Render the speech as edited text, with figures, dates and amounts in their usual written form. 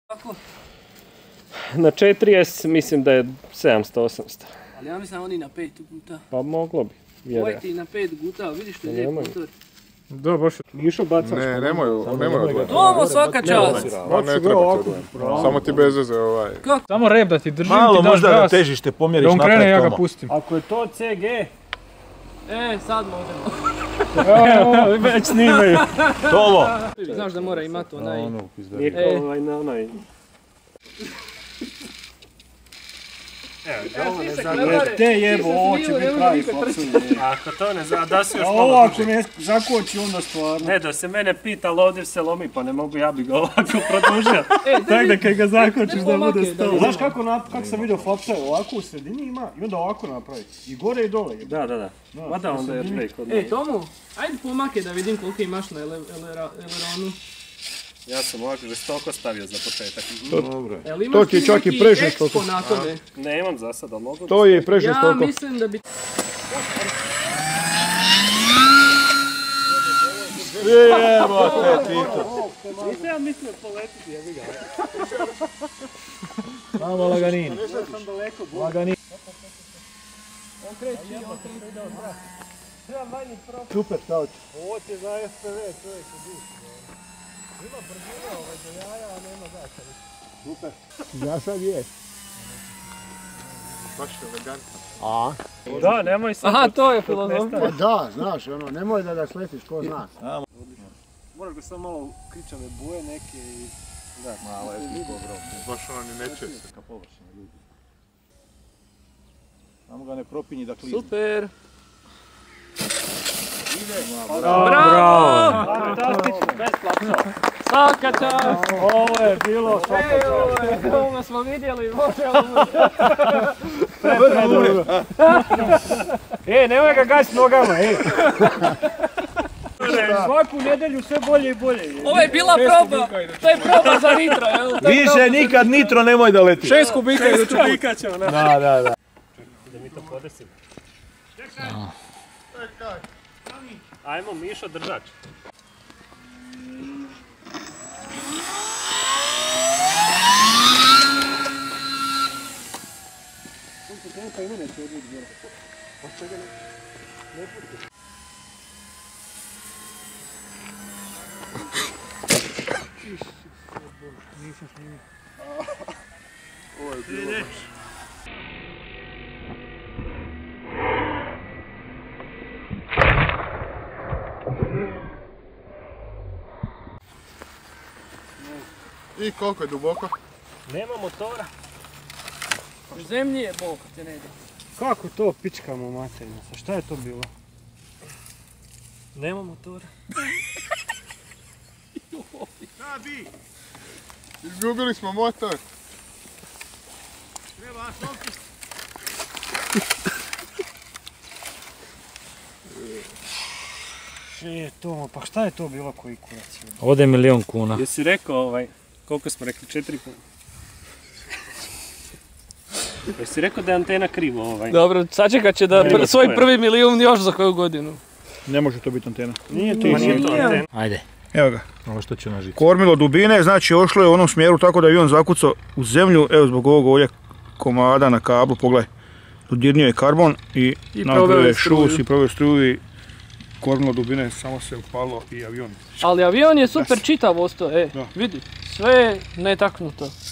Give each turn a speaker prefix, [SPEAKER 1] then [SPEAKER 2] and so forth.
[SPEAKER 1] Na 4S mislim da je 700-800.
[SPEAKER 2] Ali ja mislim oni na 5 guta.
[SPEAKER 1] Pa moglo bi.
[SPEAKER 2] Ovaj ti na 5 guta, vidiš što je lijep motor.
[SPEAKER 1] Da, baš Mišo bacaš.
[SPEAKER 3] Ne, nemoj odvojiti.
[SPEAKER 2] Tomo, svaka čast!
[SPEAKER 3] Ne treba ti odvojiti. Samo ti bez veze ovaj.
[SPEAKER 4] Samo rep da ti držim,
[SPEAKER 5] malo
[SPEAKER 4] ti daš
[SPEAKER 5] možda da
[SPEAKER 4] gas,
[SPEAKER 5] težište pomjeriš
[SPEAKER 4] da on
[SPEAKER 5] napred,
[SPEAKER 4] krene ja ga
[SPEAKER 5] Tomo.
[SPEAKER 4] pustim.
[SPEAKER 1] Ako je to CG,
[SPEAKER 2] Sad možemo.
[SPEAKER 1] već snimaju.
[SPEAKER 5] Tomo!
[SPEAKER 2] Znaš da mora imati onaj...
[SPEAKER 1] Nije kao ovaj na onaj. Evo,
[SPEAKER 2] Te
[SPEAKER 1] jebo, ovo će biti pravi faksun. Ako to ne zna, da se još malo duže. Ovo ako ne zakoči onda stvarno. Ne, da se mene pita, ali ovdje se lomi, pa ne mogu, ja bi ga ovako produžio. Tako da kad ga zakočiš da bude stalo. Znaš kako sam vidio Fapsa, ovako u sredini ima i onda ovako napravi. I gore i dole. Da. Mada onda je break odmah.
[SPEAKER 2] Tomu, ajde pomake da vidim koliko imaš na eleronu.
[SPEAKER 1] Ja sam ovako žestoko stavio za početak.
[SPEAKER 5] To ti je čak i prežestoko.
[SPEAKER 1] Ne imam za sada, mogu.
[SPEAKER 5] To je i prežestoko.
[SPEAKER 2] Ja mislim da bi...
[SPEAKER 5] Evo te Tito.
[SPEAKER 1] Nisam ja mislio poletiti, ja vidim.
[SPEAKER 5] Samo laganin. Laganin.
[SPEAKER 2] On kreći.
[SPEAKER 5] Super, stao ću.
[SPEAKER 1] Ovo ti je za FPV, čovjek u dušu. Ima brzina do jaja, a nema gasa.
[SPEAKER 5] Super. Ja sad je.
[SPEAKER 3] Baš elegantno.
[SPEAKER 5] A?
[SPEAKER 1] Da, nemoj sad.
[SPEAKER 2] Aha, to je filozofija.
[SPEAKER 5] Da, znaš, nemoj da ga sletiš, ko zna.
[SPEAKER 1] Moraš ga samo malo kričave boje neke i... Da,
[SPEAKER 3] malo je dobro. Baš ni neće se.
[SPEAKER 5] Ka površina ljudi. Samo ga ne propinji da klini.
[SPEAKER 2] Super.
[SPEAKER 1] Bravo! Fantastično, bez plapsa.
[SPEAKER 2] Svaka čast.
[SPEAKER 1] Ovo je bilo svaka čast.
[SPEAKER 2] Ovo smo vidjeli, možemo.
[SPEAKER 1] Nemoj ga gaći nogama, Svaku nedjelju sve bolje i bolje.
[SPEAKER 2] Ovo je bila proba. To je proba za nitro, jel?
[SPEAKER 5] Više nikad nitro nemoj da leti.
[SPEAKER 2] 6 kubika je
[SPEAKER 1] Šest kubika ćemo,
[SPEAKER 5] Da.
[SPEAKER 1] Da mi to podesimo. Ajmo, Mišo, držač.
[SPEAKER 3] Ovo je bilo baš. I koliko je duboko?
[SPEAKER 1] Nema motora.
[SPEAKER 2] U zemlji je bol kad te ne ide.
[SPEAKER 1] Kako to pičkamo materinu? Šta je to bilo? Nema motora.
[SPEAKER 3] Izgubili smo motor.
[SPEAKER 5] Treba asfaltu.
[SPEAKER 1] Tomo, pa šta je to bilo koji kurac?
[SPEAKER 4] Ode 1.000.000 kuna.
[SPEAKER 1] Jesi rekao koliko smo rekli, 4 kuna? Jesi rekao da je antena krivo
[SPEAKER 2] Dobro, sačekat će da svoj prvi milijun još za koju godinu.
[SPEAKER 5] Ne može to biti antena.
[SPEAKER 1] Nije to antena.
[SPEAKER 4] Ajde.
[SPEAKER 5] Evo ga.
[SPEAKER 4] Ovo što ću nažiti.
[SPEAKER 5] Kormilo dubine, znači ošlo je u onom smjeru tako da je on zakucao u zemlju, evo zbog ovog ovdje komada na kablu, pogledaj. Dodirnio je karbon i napravio je šus i proveo struju i kormilo dubine, samo se upalo i avion.
[SPEAKER 2] Ali avion je super čitav ostao, vidi, sve je netaknuto.